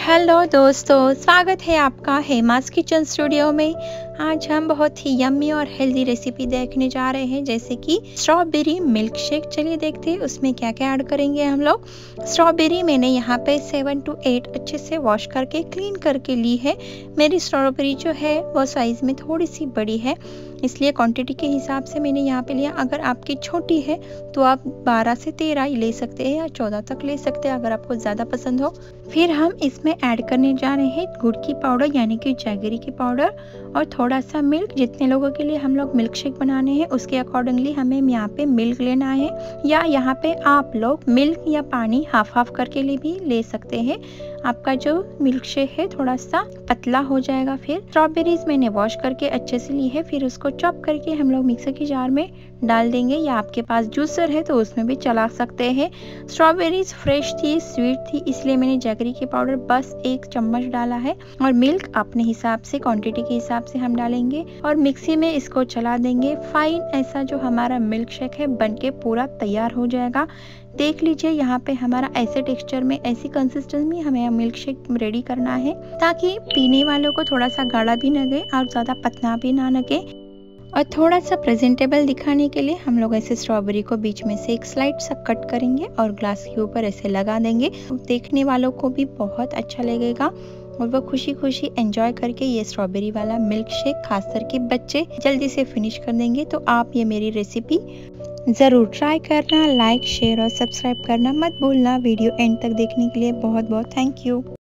Hello दोस्तों, स्वागत है आपका हेमास किचन स्टूडियो में। आज हम बहुत ही यम्मी और हेल्दी रेसिपी देखने जा रहे हैं, जैसे कि स्ट्रॉबेरी मिल्क शेक। चलिए देखते हैं उसमें क्या क्या ऐड करेंगे हम लोग। स्ट्रॉबेरी मैंने यहाँ पे 7 to 8 अच्छे से वॉश करके क्लीन करके ली है। मेरी स्ट्रॉबेरी जो है वो साइज़ में थोड़ी सी बड़ी है, इसलिए क्वांटिटी के हिसाब से मैंने यहाँ पे लिया। अगर आपकी छोटी है तो आप 12 से 13 ही ले सकते हैं या 14 तक ले सकते हैं, अगर आपको ज़्यादा पसंद हो। फिर हम इसमें ऐड करने जा रहे हैं गुड़ की पाउडर यानी कि जैगरी की पाउडर और थोड़ा सा मिल्क। जितने लोगों के लिए हम लोग मिल्क शेक बनाने हैं उसके अकॉर्डिंगली हमें यहाँ पे मिल्क लेना है, या यहाँ पे आप लोग मिल्क या पानी हाफ हाफ करके भी ले सकते हैं। आपका जो मिल्क शेक है थोड़ा सा पतला हो जाएगा। फिर स्ट्रॉबेरीज मैंने वॉश करके अच्छे से ली है, फिर उसको चॉप करके हम लोग मिक्सर की जार में डाल देंगे, या आपके पास जूसर है तो उसमें भी चला सकते हैं। स्ट्रॉबेरीज फ्रेश थी, स्वीट थी, इसलिए मैंने जैगरी की पाउडर बस 1 चम्मच डाला है, और मिल्क अपने हिसाब से क्वांटिटी के हिसाब से हम डालेंगे और मिक्सी में इसको चला देंगे फाइन। ऐसा जो हमारा मिल्क शेक है बनके पूरा तैयार हो जाएगा। देख लीजिए यहाँ पे हमारा ऐसे टेक्सचर में, ऐसी कंसिस्टेंसी में हमें मिल्क शेक रेडी करना है, ताकि पीने वालों को थोड़ा सा गाढ़ा भी न लगे और ज़्यादा पतला भी ना लगे। और थोड़ा सा प्रेजेंटेबल दिखाने के लिए हम लोग ऐसे स्ट्रॉबेरी को बीच में से एक स्लाइड सा कट करेंगे और ग्लास के ऊपर ऐसे लगा देंगे। देखने वालों को भी बहुत अच्छा लगेगा और वो खुशी खुशी एंजॉय करके ये स्ट्रॉबेरी वाला मिल्क शेक, खास करके बच्चे, जल्दी से फिनिश कर देंगे। तो आप ये मेरी रेसिपी ज़रूर ट्राई करना। लाइक, शेयर और सब्सक्राइब करना मत भूलना। वीडियो एंड तक देखने के लिए बहुत बहुत थैंक यू।